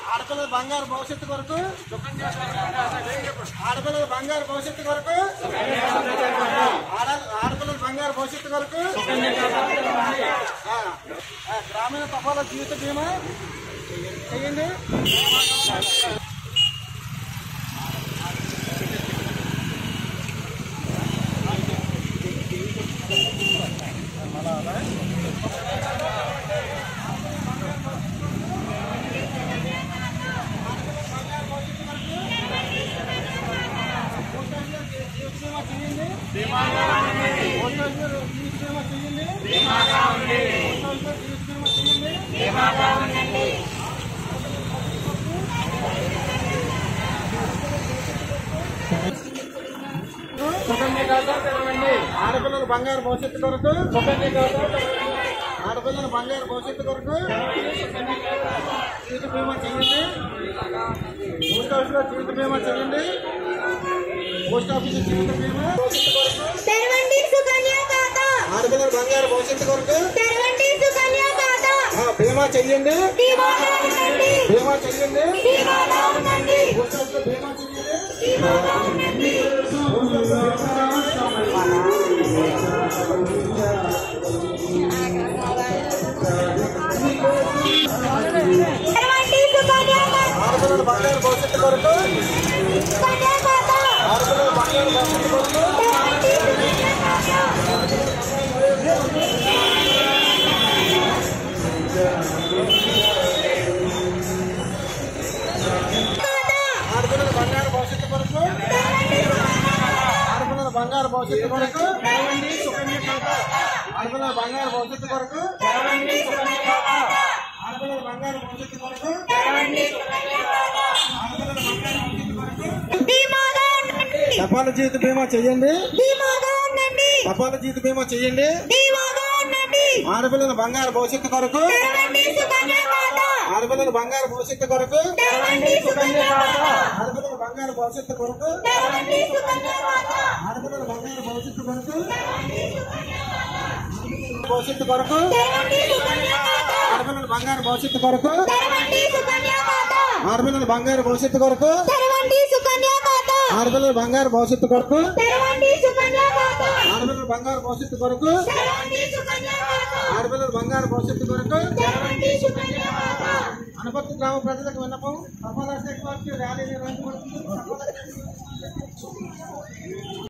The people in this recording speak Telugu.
ఆడపిల్లల బంగారు భవిష్యత్తు కొరకు ఆడపిల్లల బంగారు భవిష్యత్తు కొరకు ఆడపిల్లల బంగారు భవిష్యత్తు కొరకు గ్రామీణ తపాలా జీవిత బీమా చేయండి. ఆడపిల్లల బంగారు భవిష్యత్తు కొరకు ఆడపిల్లల బంగారు భవిష్యత్తు కొరకు జీవిత బీమా చేయండి. పోస్ట్ ఆఫీస్లో జీవిత బీమా చేయండి. పోస్ట్ ఆఫీస్ జీవిత బీమా ఆడపిల్లల బంగారు భవిష్యత్తు కొరకు బీమా చెయ్యండి. బీమా చెయ్యండి. పోస్ట్ ఆఫీస్లో బీమా చెయ్యండి. ఆడపిల్లల బంగారు భవిష్యత్తు కొరకు ఆడపిల్లల బంగారు భవిష్యత్తు కొరకు ఆడపిల్లల బంగారు భవిష్యత్తు కొరకు ఆడపిల్లల బంగారు భవిష్యత్తు కొరకు ఆడపిల్లల బంగారు భవిష్యత్తు కొరకు ఆడపిల్లల బంగారు భవిష్యత్తు కొరకు తపాలా జీవిత బీమా చేయండి. తపాలా జీవిత బీమా చేయండి. ఆడపిల్లల బంగారు భవిష్యత్తు కొరకు ఆడపిల్లల బంగారు భవిష్యత్తు కొరకు ఆడపిల్లల బంగారు భవిష్యత్తు కొరకు ఆడపిల్లల బంగారు భవిష్యత్తు కొరకు భవిష్యత్తు కొరకు ఆడపిల్లల బంగారు భవిష్యత్తు కొరకు ఆడపిల్లల బంగారు భవిష్యత్తు కొరకు ఆడపిల్లల బంగారు భవిష్యత్తు కొరకు ఆడపిల్లల బంగారు భవిష్యత్తు కొరకు ఆడపిల్లల బంగారు భవిష్యత్తు కొరకు అనపర్తి గ్రామ ప్రజలకు విన్నపం తపాలా శాఖ వారికి ర్యాలీ నిర్వహించబడుతుంది.